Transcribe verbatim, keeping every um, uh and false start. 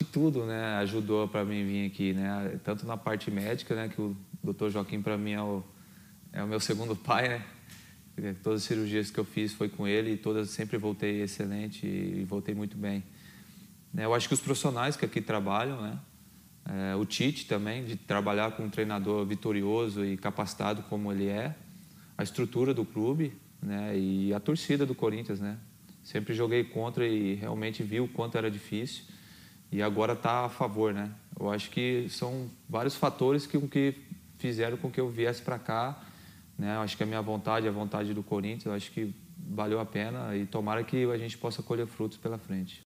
tudo, né, ajudou para mim vir aqui, né? Tanto na parte médica, né, que o doutor Joaquim para mim é o, é o meu segundo pai, né? Todas as cirurgias que eu fiz foi com ele e todas sempre voltei excelente e voltei muito bem. Eu acho que os profissionais que aqui trabalham, né? É, o Tite também, de trabalhar com um treinador vitorioso e capacitado como ele é, a estrutura do clube, né? E a torcida do Corinthians, né? Sempre joguei contra e realmente vi o quanto era difícil e agora está a favor, né? Eu acho que são vários fatores que, que fizeram com que eu viesse para cá, né? Eu acho que a minha vontade, a vontade do Corinthians, eu acho que valeu a pena e tomara que a gente possa colher frutos pela frente.